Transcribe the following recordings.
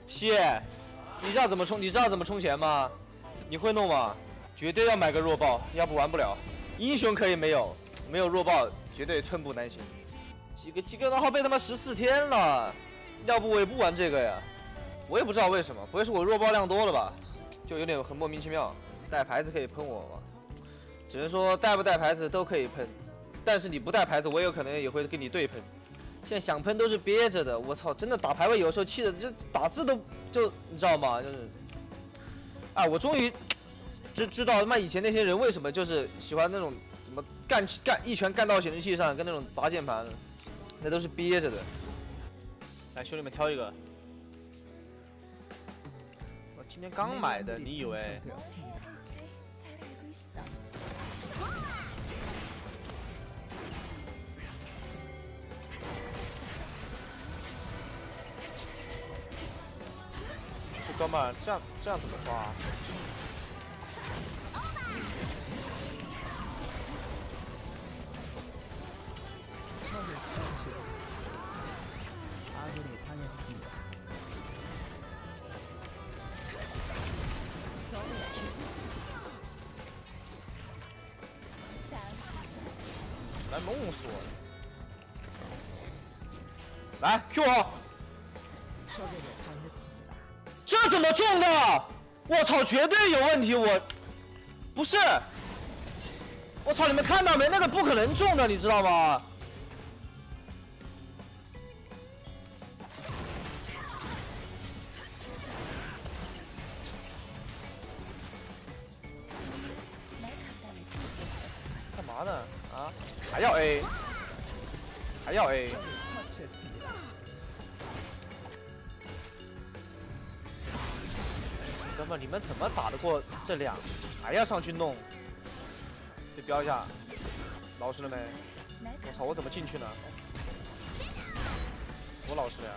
谢，你知道怎么充？你知道怎么充钱吗？你会弄吗？绝对要买个弱爆，要不玩不了。英雄可以没有，没有弱爆绝对寸步难行。几个账号被他妈14天了，要不我也不玩这个呀。我也不知道为什么，不会是我弱爆量多了吧？就有点很莫名其妙。带牌子可以喷我吗？只能说带不带牌子都可以喷，但是你不带牌子，我有可能也会跟你对喷。现在想喷都是憋着的，我操！真的打排位有时候气的就打字都就你知道吗？就是，啊，我终于知道他妈以前那些人为什么就是喜欢那种什么干一拳干到显示器上，跟那种砸键盘，那都是憋着的。来，兄弟们挑一个。我今天刚买的，你以为？哥们儿，这样怎么抓啊？来弄死我！来 Q 我！这怎么中的？我操，绝对有问题！我不是，我操，你们看到没？那个不可能中的，你知道吗？干嘛呢？啊？还要 A？ 还要 A？ 哥们，你们怎么打得过这两？还要上去弄？得标一下，老实了没？我操，我怎么进去呢？我老实了呀。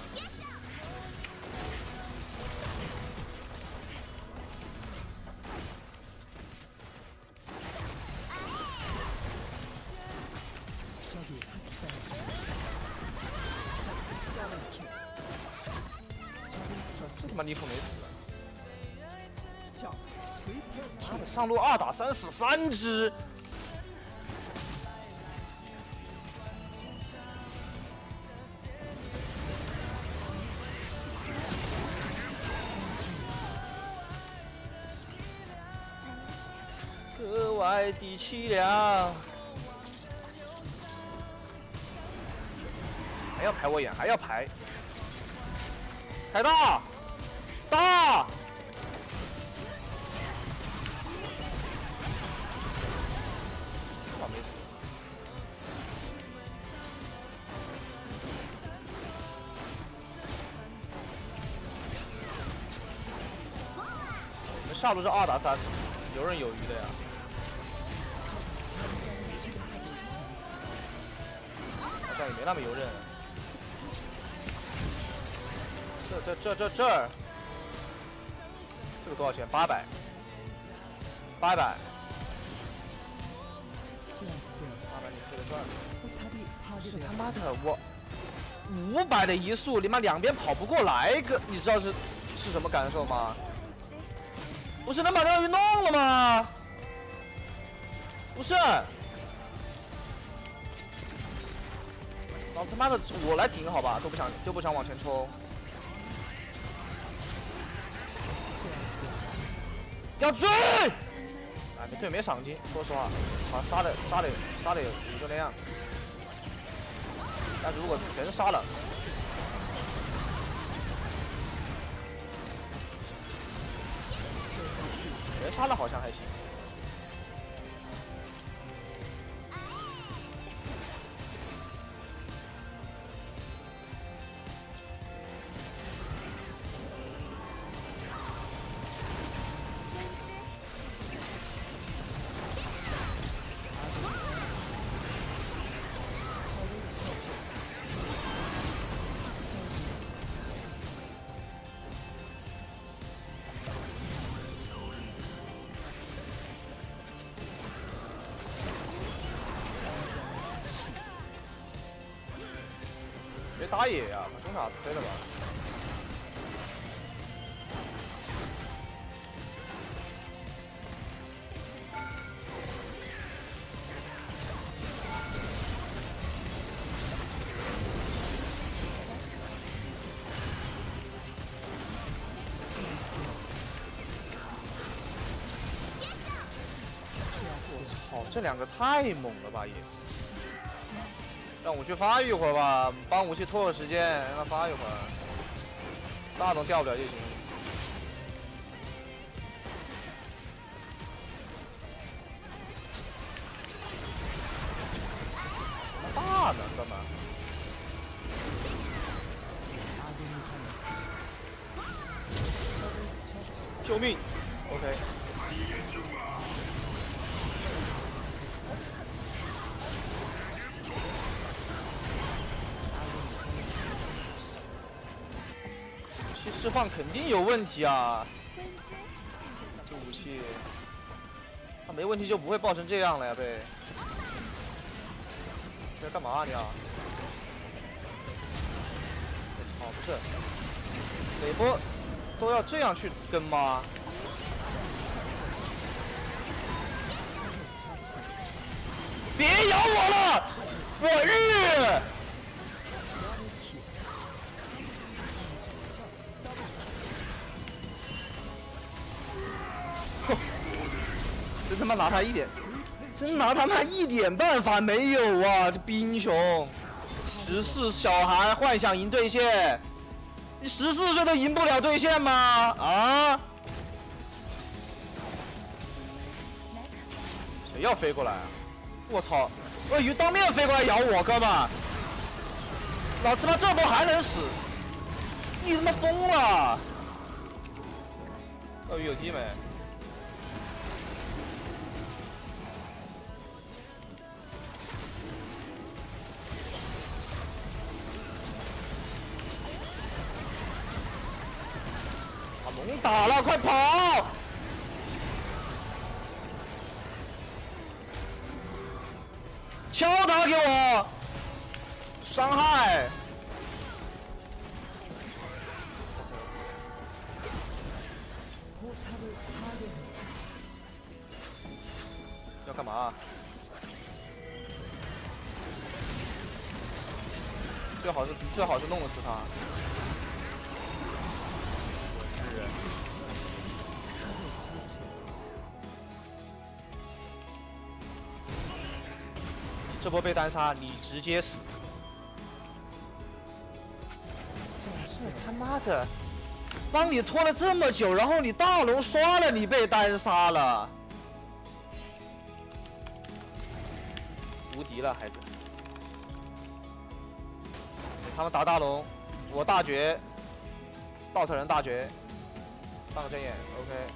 这他妈逆风没死。妈的，上路2打3死3只。格外的凄凉。还要排我眼，还要排。开大，大。没死。我们下路是2打3，游刃有余的呀。好像也没那么游刃。这儿，这个多少钱？800。800。你这个赚，是他妈的我500的移速，你妈两边跑不过来个，你知道是什么感受吗？不是能把钓鱼弄了吗？不是，老他妈的我来顶好吧，都不想往前冲。要追！哎，这队没赏金，说实话，好像杀的也就那样。但是如果全杀了，全杀了好像还行。别打野呀，把中塔推了吧。 这两个太猛了吧也！让武器发育一会儿吧，帮武器拖会时间，让他发育一会儿。大龙掉不了就行。大呢，哥们！救命 ！OK。 释放肯定有问题啊！这武器，他没问题就不会爆成这样了呀，贝。你在干嘛啊你啊？哦，不是，每波都要这样去跟吗？别咬我了，我日！ 真他妈拿他一点，真拿他妈一点办法没有啊！这兵熊，14小孩幻想赢对线，你14岁都赢不了对线吗？啊？谁要飞过来啊？我操！鳄鱼当面飞过来咬我，哥们！老子妈这波还能死？你他妈疯了！鳄鱼有鸡没？ 龙打了，快跑！敲打给我，伤害。要干嘛？最好是弄死他。 这波被单杀，你直接死！这他妈的，帮你拖了这么久，然后你大龙刷了，你被单杀了，无敌了，孩子！他们打大龙，我大绝，稻草人大绝，上个阵眼 ，OK。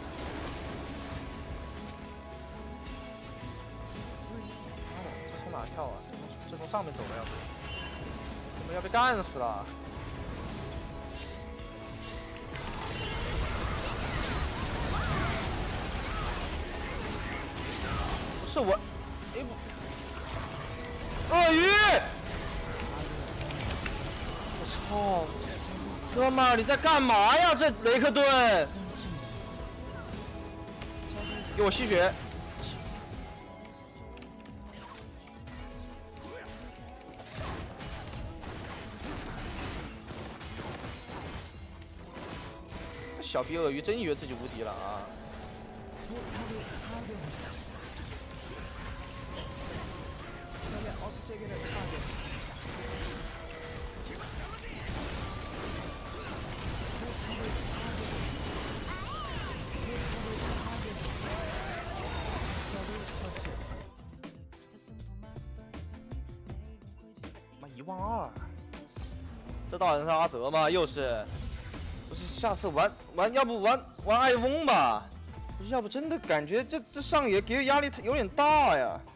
哪跳啊？这从上面走了，要不，我们要被干死了。不是我，哎不，鳄鱼！我操，哥们儿你在干嘛呀？这雷克顿，给我吸血！ 小逼鳄鱼真以为自己无敌了啊！妈12000，这道人是阿泽吗？又是。 不是，下次玩，要不玩艾翁吧？不是，要不真的感觉这上野给我压力有点大呀。